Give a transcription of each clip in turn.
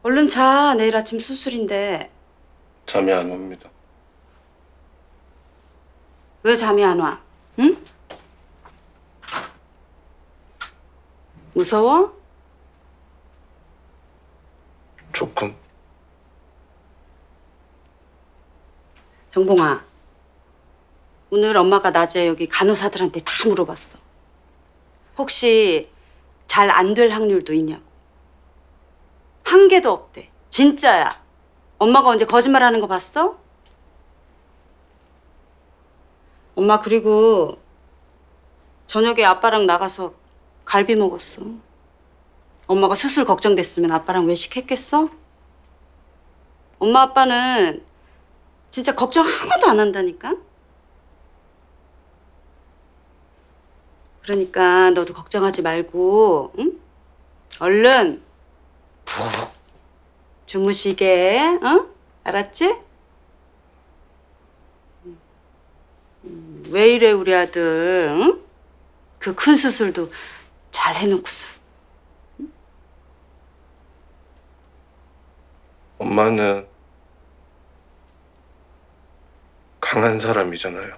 얼른 자. 내일 아침 수술인데. 잠이 안 옵니다. 왜 잠이 안 와? 응? 무서워? 조금. 정봉아, 오늘 엄마가 낮에 여기 간호사들한테 다 물어봤어. 혹시 잘 안 될 확률도 있냐고. 한 개도 없대. 진짜야. 엄마가 언제 거짓말하는 거 봤어? 엄마 그리고 저녁에 아빠랑 나가서 갈비 먹었어. 엄마가 수술 걱정됐으면 아빠랑 외식했겠어? 엄마 아빠는 진짜 걱정 하나도 안 한다니까? 그러니까 너도 걱정하지 말고, 응? 얼른 푹 주무시게, 어? 알았지? 왜 이래 우리 아들, 응? 그 큰 수술도 잘 해놓고서. 엄마는 강한 사람이잖아요.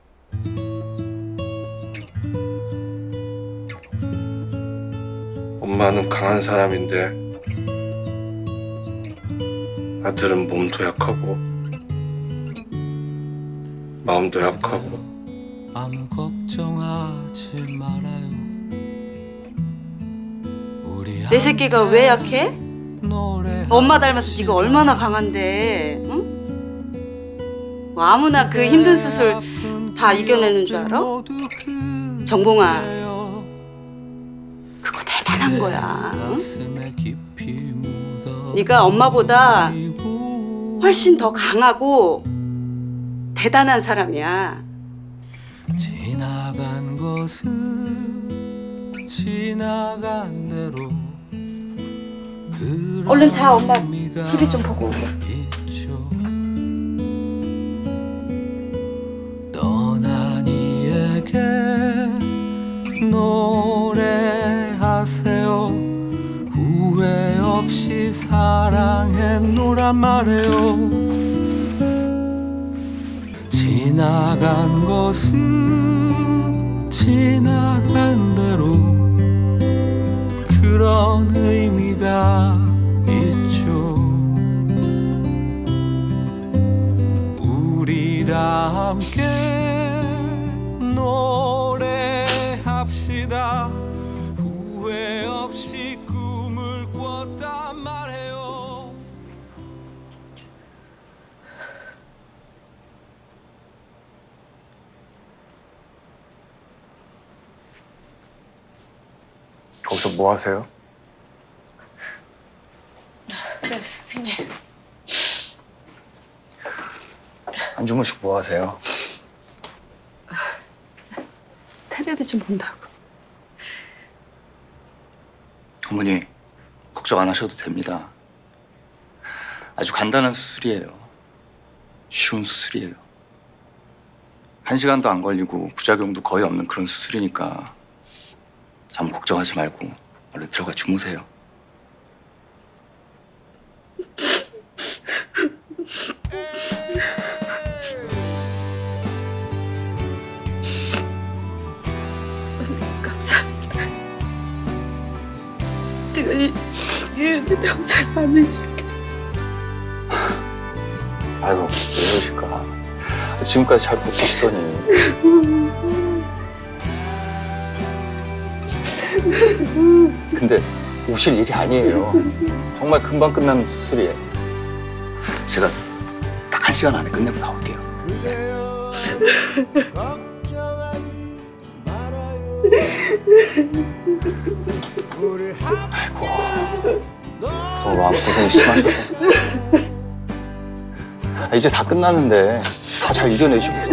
엄마는 강한 사람인데 아들은 몸도 약하고 마음도 약하고. 아무 걱정하지 말아요. 우리 내 새끼가 왜 약해? 엄마 닮아서 네가 얼마나 강한데, 응? 뭐 아무나 그 힘든 수술 다 이겨내는 줄 알아? 정봉아, 그거 대단한 거야. 응? 네가 엄마보다 훨씬 더 강하고 대단한 사람이야. 지나간 것은 지나간 대로. 얼른 자. 엄마 TV 좀 보고 오게. 떠난 이에게 노래하세요. 후회 없이 사랑했노란 말해요. 지나간 것은 지나간 대로 그런 의미가 있죠. 우리 다 함께 노래합시다. 후회 없이 꿈을 꿨단 말해요. 거기서 뭐 하세요? 네, 선생님. 안 주무시고 뭐 하세요? 텔레비전 본다고. 어머니, 걱정 안 하셔도 됩니다. 아주 간단한 수술이에요. 쉬운 수술이에요. 1시간도 안 걸리고 부작용도 거의 없는 그런 수술이니까 아무 걱정하지 말고 얼른 들어가 주무세요. 감사합니다. 제가 이 은혜 평생 받으실게. 아이고, 왜 이러실까? 지금까지 잘 버티시더니. 근데 우실 일이 아니에요. 정말 금방 끝나는 수술이에요. 제가 딱 1시간 안에 끝내고 나올게요. 네. 아이고, 그동안 마음고생이 심하셔서. 이제 다 끝나는데 다 잘 이겨내시고서.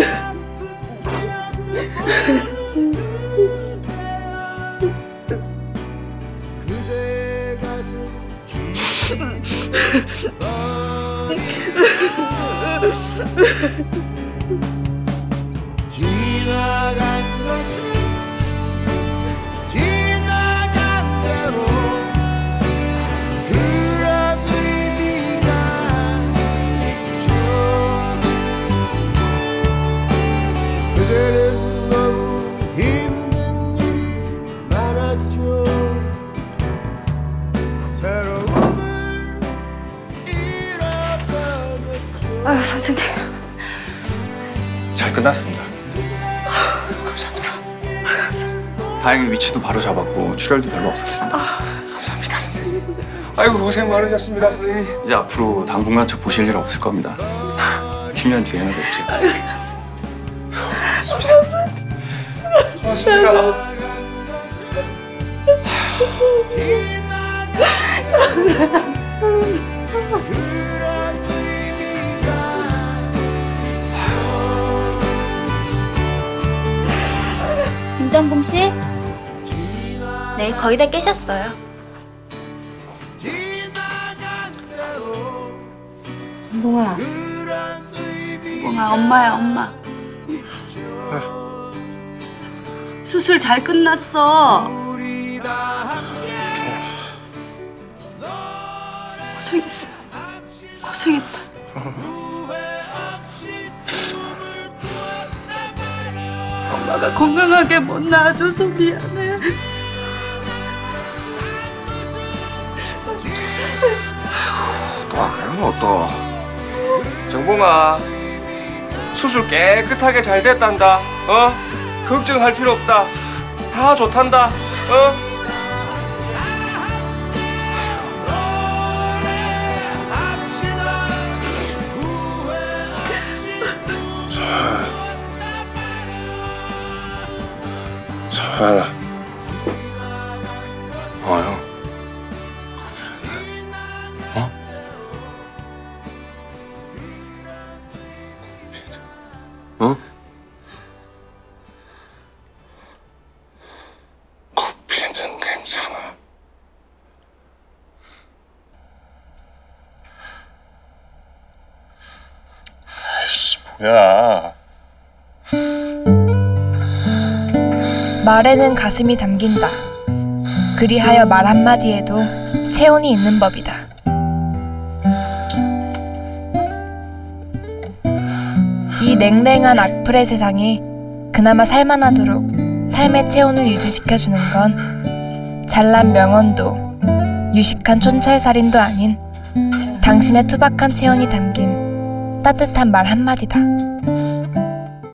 지나간 것은 지나간 대로 그런 아유, 선생님. 잘 끝났습니다. 감사합니다. 다행히 위치도 바로 잡았고 출혈도 별로 없었습니다. 감사합니다, 선생님. 아이고 고생 많으셨습니다, 선생님. 이제 앞으로 당분간 저 보실 일 없을 겁니다. 10년 뒤에는 뵙죠. 고맙습니다. 김정봉 씨? 네, 거의 다 깨셨어요. 정봉아. 정봉아, 엄마야, 엄마. 수술 잘 끝났어. 고생했어. 고생했다. 엄마가 건강하게 못 낳아줘서 미안해. 또 그래요 또. 정봉아, 수술 깨끗하게 잘 됐단다. 걱정할 필요 없다. 다 좋단다. 서연아. 형. 코피는 괜찮아. 아이씨, 뭐야. 말에는 가슴이 담긴다. 그리하여 말 한마디에도 체온이 있는 법이다. 이 냉랭한 악플의 세상에 그나마 살만하도록 삶의 체온을 유지시켜주는 건 잘난 명언도 유식한 촌철살인도 아닌 당신의 투박한 체온이 담긴 따뜻한 말 한마디다.